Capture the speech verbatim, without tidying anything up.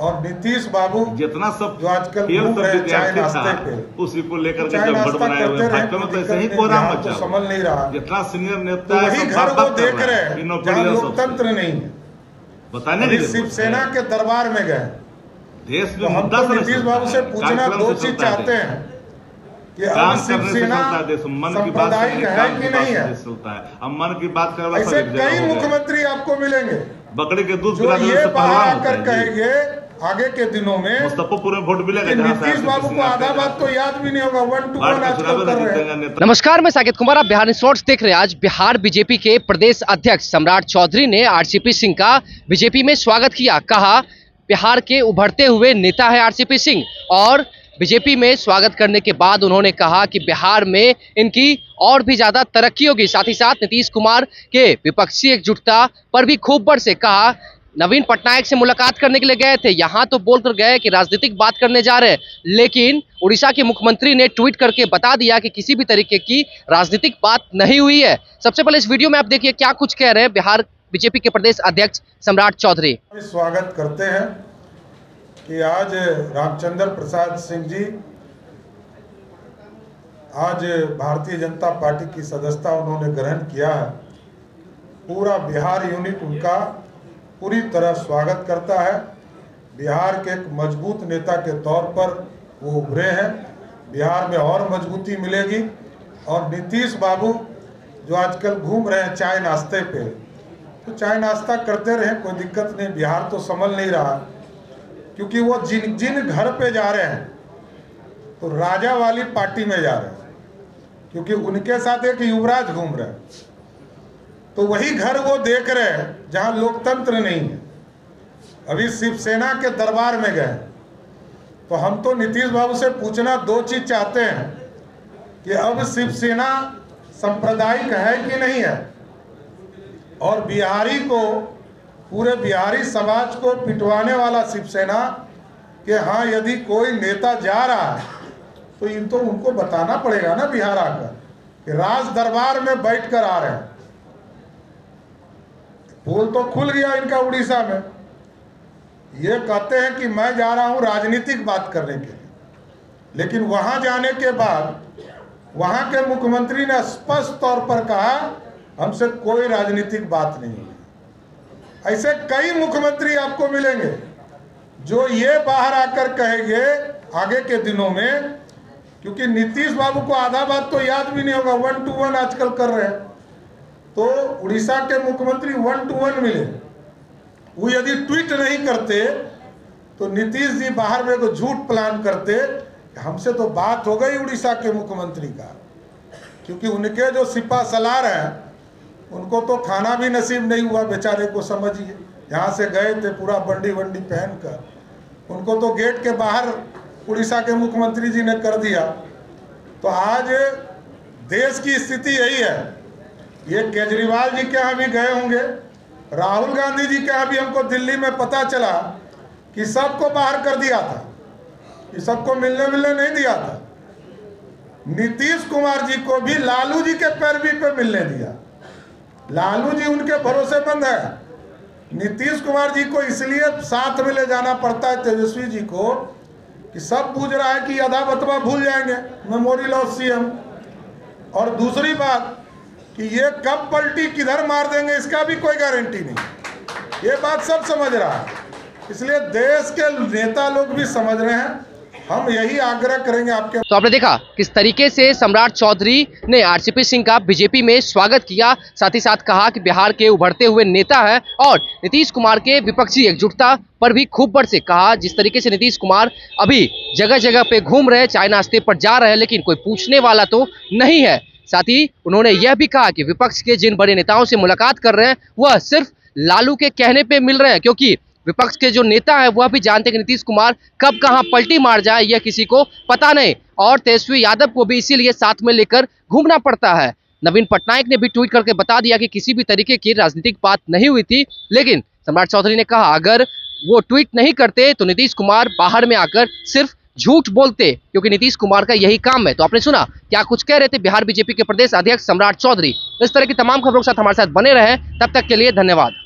और नीतीश बाबू जितना सब जो आजकल घूम रहे हैं चाय नाश्ते पे, उसी को लेकर के चाय जब भोट नाश्ता बनाए हुए करते भाजपा में तो ऐसे ही रहे, कोहराम बिहार मचा को संभल नहीं रहा। जितना सीनियर तो नेता है वही सब घर बात वो बात देख कर रहे है, हैं इन जहाँ opinions लोकतंत्र नहीं है। बताने अभी नहीं शिवसेना के दरबार में गए देश तो में हम मुद्दा तो से नीतीश बाबू से पूछना दो चीज चाहते हैं कि अब काम करने से शिवसेना चलता है देश, मन की बात सांप्रदायिक है कि नहीं है। चलता है अब मन की बात करने वाला ऐसे सब एक जगह कई हो गया। मुख्यमंत्री आपको मिलेंगे बकरी के दूध जो पिलाने ये से बाहर पहलवान आकर होता है जी। कहेंगे आगे के दिनों में मुस्तफापुर में वोट मिलेगा कि जहाँ से नीतीश बाबू को आधा बात तो याद भी नहीं होगा। वन टू वन आजकल कर रहे हैं। नमस्कार, मैं साकेत कुमार, आप बिहार रिसोर्ट्स देख रहे हैं। आज बिहार बीजेपी के प्रदेश अध्यक्ष सम्राट चौधरी ने आरसीपी सिंह का बीजेपी में स्वागत किया। कहा बिहार के उभरते हुए नेता है आरसीपी सिंह, और बीजेपी में स्वागत करने के बाद उन्होंने कहा कि बिहार में इनकी और भी ज्यादा तरक्की होगी। साथ ही साथ नीतीश कुमार के विपक्षी एकजुटता पर भी खूब बढ़ से कहा। नवीन पटनायक से मुलाकात करने के लिए गए थे, यहाँ तो बोलकर गए कि राजनीतिक बात करने जा रहे हैं, लेकिन उड़ीसा के मुख्यमंत्री ने ट्वीट करके बता दिया कि किसी भी तरीके की राजनीतिक बात नहीं हुई है। सबसे पहले इस वीडियो में आप देखिए क्या कुछ कह रहे हैं बिहार बीजेपी के प्रदेश अध्यक्ष सम्राट चौधरी। स्वागत करते हैं कि आज रामचंद्र प्रसाद सिंह जी आज भारतीय जनता पार्टी की सदस्यता उन्होंने ग्रहण किया है। पूरा बिहार यूनिट उनका पूरी तरह स्वागत करता है। बिहार के एक मजबूत नेता के तौर पर वो उभरे हैं। बिहार में और मजबूती मिलेगी। और नीतीश बाबू जो आजकल घूम रहे हैं चाय नाश्ते पे, तो चाय नाश्ता करते रहे, कोई दिक्कत नहीं। बिहार तो संभल नहीं रहा, क्योंकि वो जिन जिन घर पे जा रहे हैं तो राजा वाली पार्टी में जा रहे हैं, क्योंकि उनके साथ एक युवराज घूम रहे हैं। तो वही घर वो देख रहे हैं जहां लोकतंत्र नहीं है। अभी शिवसेना के दरबार में गए तो हम तो नीतीश बाबू से पूछना दो चीज चाहते हैं कि अब शिवसेना सांप्रदायिक है कि नहीं है, और बिहारी को, पूरे बिहारी समाज को पिटवाने वाला शिवसेना कि हाँ यदि कोई नेता जा रहा है तो इन तो उनको बताना पड़ेगा ना बिहार आकर कि राज दरबार में बैठकर आ रहे हैं। पोल तो खुल गया इनका उड़ीसा में। ये कहते हैं कि मैं जा रहा हूं राजनीतिक बात करने के लिए, लेकिन वहां जाने के बाद वहां के मुख्यमंत्री ने स्पष्ट तौर पर कहा हमसे कोई राजनीतिक बात नहीं है। ऐसे कई मुख्यमंत्री आपको मिलेंगे जो ये बाहर आकर कहेंगे आगे के दिनों में, क्योंकि नीतीश बाबू को आधा बात तो याद भी नहीं होगा। वन टू वन आजकल कर रहे हैं। तो उड़ीसा के मुख्यमंत्री वन टू वन मिले। वो यदि ट्वीट नहीं करते तो नीतीश जी बाहर में को झूठ प्लान करते। हमसे तो बात हो गई उड़ीसा के मुख्यमंत्री का, क्योंकि उनके जो सिपा सलार हैं उनको तो खाना भी नसीब नहीं हुआ बेचारे को। समझिए, यहाँ से गए थे पूरा बंडी वंडी पहन कर, उनको तो गेट के बाहर उड़ीसा के मुख्यमंत्री जी ने कर दिया। तो आज देश की स्थिति यही है। ये केजरीवाल जी के यहाँ भी गए होंगे, राहुल गांधी जी के यहाँ भी हमको दिल्ली में पता चला कि सबको बाहर कर दिया था, कि सबको मिलने मिलने नहीं दिया था। नीतीश कुमार जी को भी लालू जी के पैरवी पे मिलने दिया। लालू जी उनके भरोसेमंद है। नीतीश कुमार जी को इसलिए साथ में ले जाना पड़ता है तेजस्वी जी को कि सब पूछ रहा है कि अदा बतवा भूल जाएंगे, मेमोरी लॉस सीएम। और दूसरी बात कि ये कब पलटी किधर मार देंगे इसका भी कोई गारंटी नहीं। ये बात सब समझ रहा है, इसलिए देश के नेता लोग भी समझ रहे हैं। हम यही आग्रह करेंगे आपके। तो आपने देखा किस तरीके से सम्राट चौधरी ने आरसीपी सिंह का बीजेपी में स्वागत किया। साथ ही साथ कहा कि बिहार के उभरते हुए नेता है, और नीतीश कुमार के विपक्षी एकजुटता पर भी खूब बढ़ से कहा। जिस तरीके से नीतीश कुमार अभी जगह जगह पे घूम रहे, चाय नाश्ते पर जा रहे हैं, लेकिन कोई पूछने वाला तो नहीं है। साथ ही उन्होंने यह भी कहा कि विपक्ष के जिन बड़े नेताओं से मुलाकात कर रहे हैं वह सिर्फ लालू के कहने पे मिल रहे हैं, क्योंकि विपक्ष के जो नेता है वह भी जानते हैं कि नीतीश कुमार कब कहां पलटी मार जाए यह किसी को पता नहीं, और तेजस्वी यादव को भी इसीलिए साथ में लेकर घूमना पड़ता है। नवीन पटनायक ने भी ट्वीट करके बता दिया कि किसी भी तरीके की राजनीतिक बात नहीं हुई थी, लेकिन सम्राट चौधरी ने कहा अगर वो ट्वीट नहीं करते तो नीतीश कुमार बाहर में आकर सिर्फ झूठ बोलते, क्योंकि नीतीश कुमार का यही काम है। तो आपने सुना क्या कुछ कह रहे थे बिहार बीजेपी के प्रदेश अध्यक्ष सम्राट चौधरी। इस तरह की तमाम खबरों के साथ हमारे साथ बने रहे। तब तक के लिए धन्यवाद।